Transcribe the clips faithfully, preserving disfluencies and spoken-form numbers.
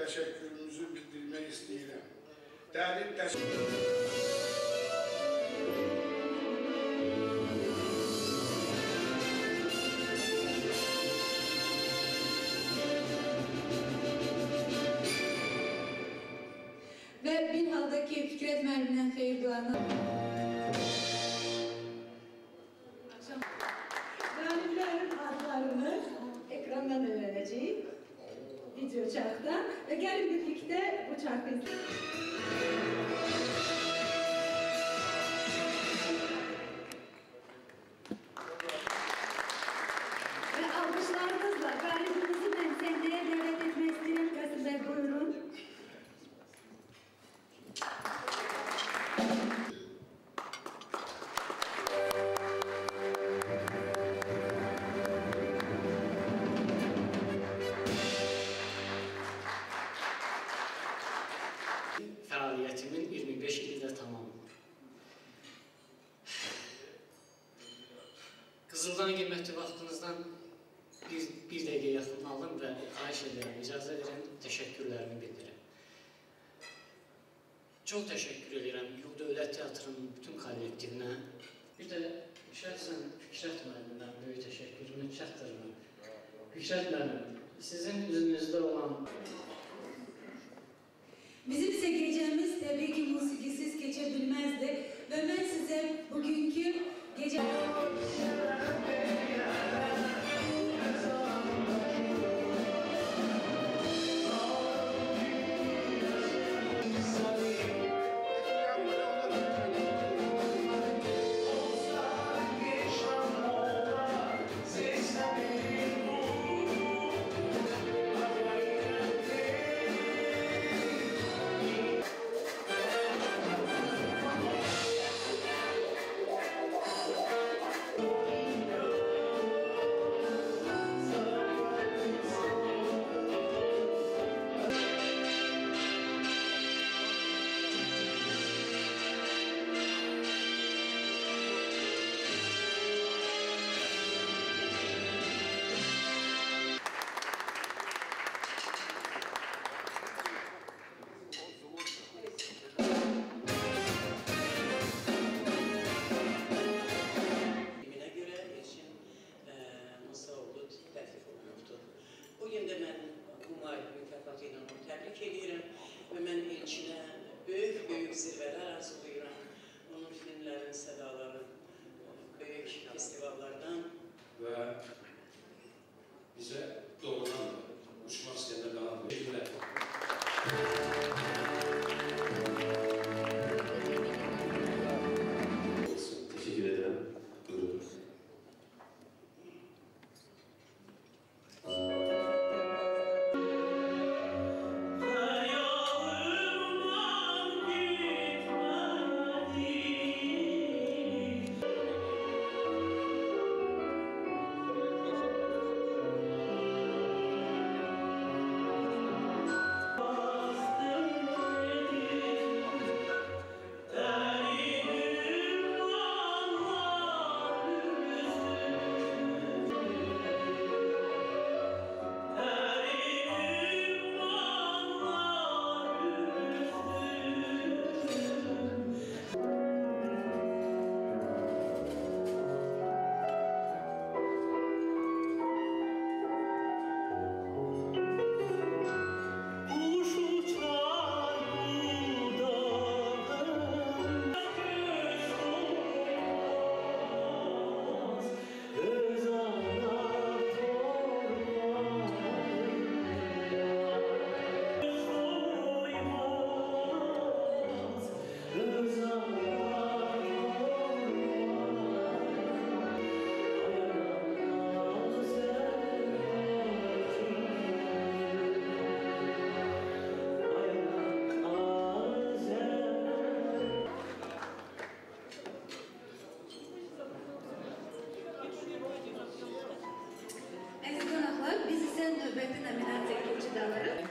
təşəkkürümüzü bildirmək istəyirəm. Dəyərli təşəkkür. Ve bir haldaki Fikret Mermi'den hayır duanı. Galiplerin adlarını ekrandan öğreneceğim. Video çarkta. Ve gelin birlikte bu çarkı izleyelim. Ve alkışlarınızla galibimizi ben seneye devlet etmek istedim. Kasım Bey buyurun. Fəaliyyətimin iyirmi beş ili də tamam. Qızıldan qiymətli vaxtınızdan bir, bir dəqiqə yaxın alın və xahiş edirəm, icazə edirəm, təşəkkürlərimi bildirim. Çox təşəkkür edirəm Yuh Dövlət Teatrının bütün kollektivinə. Bir də şəxsən Fikrət müəllimdən böyük təşəkkürümü çatdırıram. Fikrət müəllim, sizin üzünüzdə olan Bizim ise gecemiz tabii ki musikisiz geçebilmezdi ve ben size bugünkü gece... Bugün de ben Umay mükafatıyla onu tebrik ediyorum ve ben ilçine büyük büyük zirveler arzuluyorum. Onun filmlerin, sedaların, büyük festivallardan. Ve bize doğrudan uçmak isteyenler kalan teşekkürler. Teşekkür ederim. Buyurun. növbəti nominasiya keçidaları.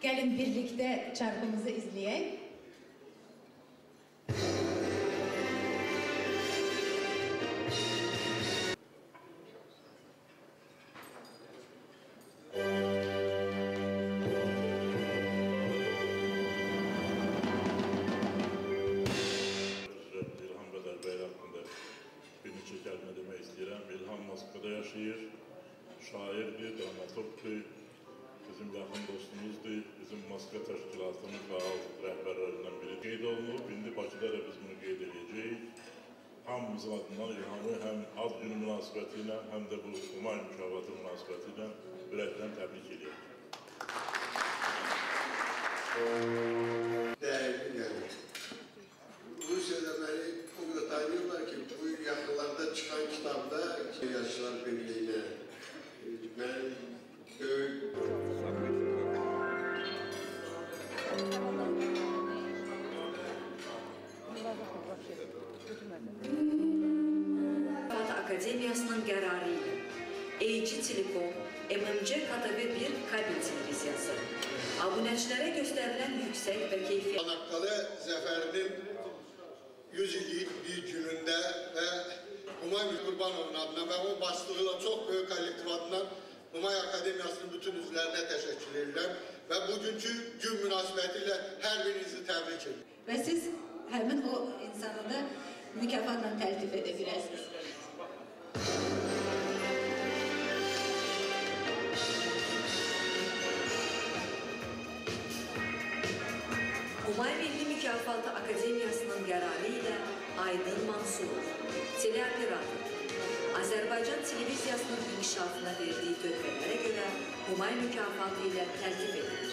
Gelin birlikte çarkımızı izleyelim. İlham Bədər bəy haqqında bir neçə kəlmə demək istəyirəm. İlham Moskvada yaşayır, şairdir, dramaturgdur, bizim yaxın dostumuzdur, bizim Moskva təşkilatının faal rəhbərlərindən biri qeyd olunub. İndi Bakıda da biz bunu qeyd edəcəyik. Hamımızın adından İlhamı həm ad günü münasibəti ilə, həm də bu Humay mükafatı münasibəti ilə ürəkdən təbrik edirik. Değerli yani. Rusya'da beni o kadar tanıyorlar ki bu yakınlarda çıkan kitapta Yaşlılar Birliği'ne ben büyük Mükafat Akademiyasının qərarı ilə A G Telekom M M C K T V bir kabel televiziyası abunəçilərə göstərilən yüksək və keyfiyyətli Çanakkale Zeferi'nin yüz illik bir gününde ve Humay Kurbanov'un adına ve o başlığıyla çok büyük kolektif adına Humay Akademiyası'nın bütün üzvlerine teşekkür ederim ve bugünkü gün münasebetiyle her birinizi tebrik ederim. Ve siz hemen o insanı da mükafatla təltif edebilirsiniz. Humay Milli Mükafatı Akademiyasının qərarı ilə Aydın Mansurov, teleoperator, Azərbaycan televiziyasının inkişafına verdiyi töhfələrə görə Humay mükafatı ilə təltif edilir.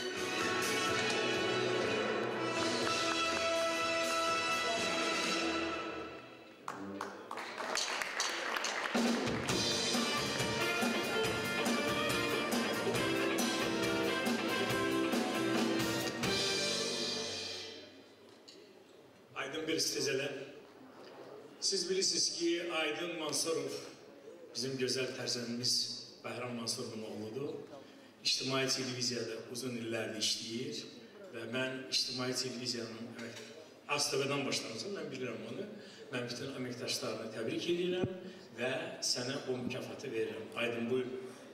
Aydın bir istizələ. Siz bilirsiniz ki, Aydın Mansurov bizim gözəl tərzənimiz Bəhram Mansurovun oğludur. İctimai televiziyada uzun illərdir işləyir və mən İctimai televiziyanın A S T V-dən başlamışam, mən bilirəm onu. Mən bütün əməkdaşlarını təbrik edirəm və sənə o mükafatı verirəm. Aydın, buyur.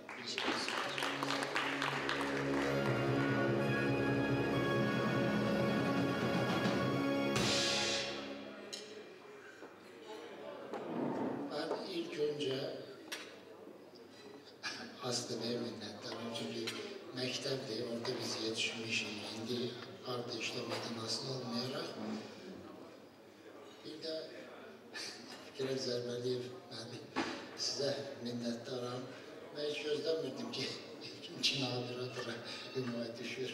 Ben ilk önce Aslı'ya minnettarım çünkü mektepte orada biz yetişmişiz. Şimdi artı işlemede nasıl olmayarak bir de Fikret Zerbeliyev ben size minnettarım ve hiç gözlemirdim ki ikinci nadiratına ünvay düşür.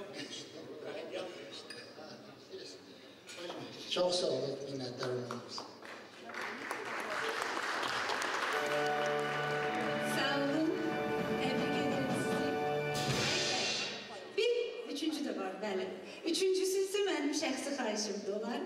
Çok sağ olun, minnettarım olmuş. Sağ olun. Tebrik ederim sizi. Bir, üçüncü de var, bəli. Üçüncüsü ise benim şəxsi xahişimdir olar.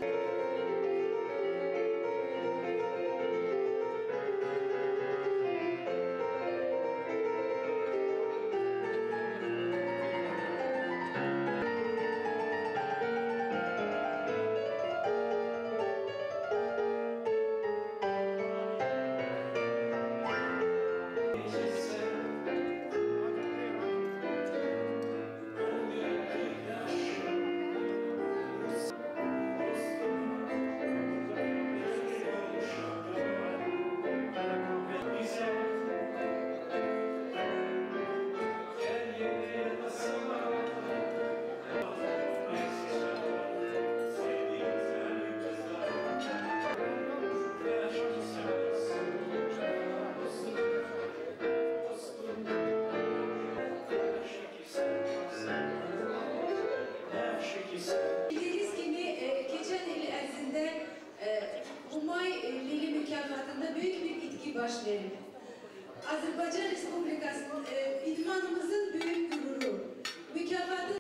Bildiğiniz gibi e, geçen yıl ərzində e, Humay Milli Mükafatında büyük bir itki baş verildi. Azerbaycan Respublikası'nın e, idmanımızın büyük gururu. Mükafatı...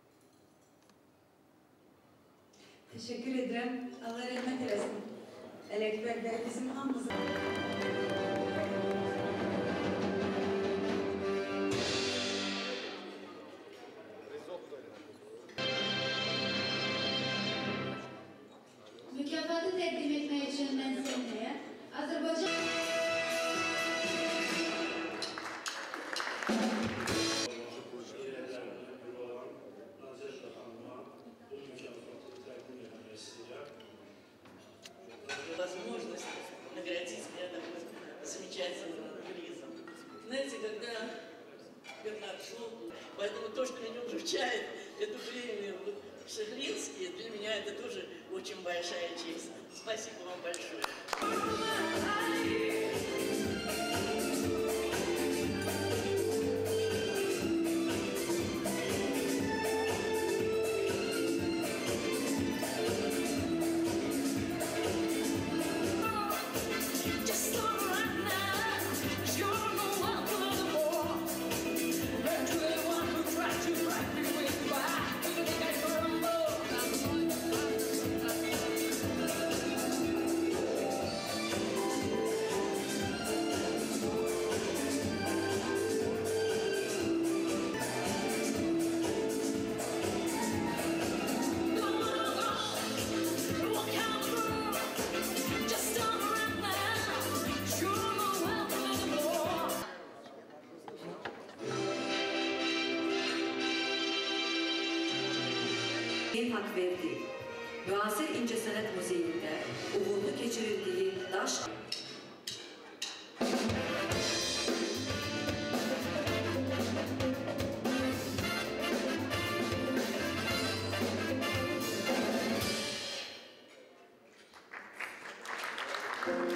Teşekkür ederim. Allah rahmet eylesin. Elekber Bey bizim hamımıza... изучает эту премию Шеглинский. Для меня это тоже очень большая честь. Спасибо вам большое. Hakverdi, Müasir İncəsənət Muzeyində uğurlu keçirildiyi daş Thank you.